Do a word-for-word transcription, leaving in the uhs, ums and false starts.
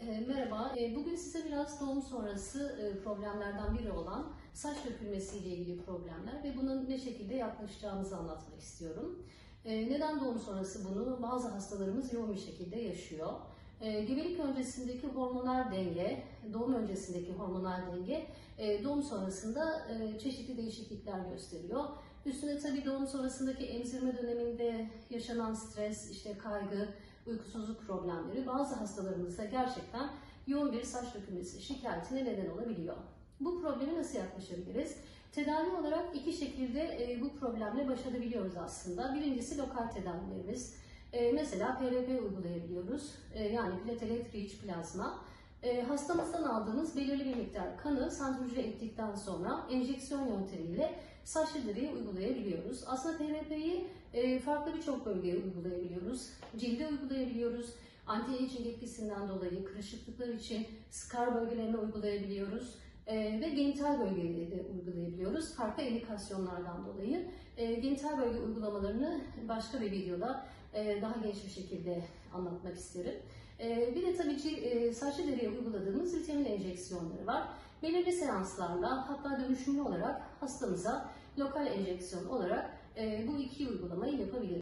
E, merhaba, e, bugün size biraz doğum sonrası e, problemlerden biri olan saç dökülmesi ile ilgili problemler ve bunun ne şekilde yaklaşacağımızı anlatmak istiyorum. E, neden doğum sonrası bunu bazı hastalarımız yoğun bir şekilde yaşıyor? E, gebelik öncesindeki hormonal denge, doğum öncesindeki hormonal denge e, doğum sonrasında e, çeşitli değişiklikler gösteriyor. Üstüne tabii doğum sonrasındaki emzirme döneminde yaşanan stres, işte kaygı, uykusuzluk problemleri bazı hastalarımızda gerçekten yoğun bir saç dökülmesi şikayetine neden olabiliyor. Bu probleme nasıl yaklaşabiliriz? Tedavi olarak iki şekilde e, bu problemle baş edebiliyoruz aslında. Birincisi lokal tedavilerimiz. E, mesela P R P uygulayabiliyoruz. E, yani platelet rich plazma. E, hastamızdan aldığımız belirli bir miktar kanı santrifüje ettikten sonra enjeksiyon yöntemiyle saçlı deriye uygulayabiliyoruz. Aslında P R P'yi e, farklı birçok bölgeye uygulayabiliyoruz. Cilde uygulayabiliyoruz. Anti-aging etkisinden dolayı kırışıklıklar için skar bölgelerine uygulayabiliyoruz. E, ve genital bölgeleri de uygulayabiliyoruz. Farklı indikasyonlardan dolayı e, genital bölge uygulamalarını başka bir videoda e, daha geniş bir şekilde anlatmak isterim. E, bir de tabii ki e, saçlı deriye uyguladığımız vitamin enjeksiyonları var. Belirli seanslarla hatta dönüşümlü olarak hastamıza lokal enjeksiyon olarak e, bu iki uygulamayı yapabiliriz.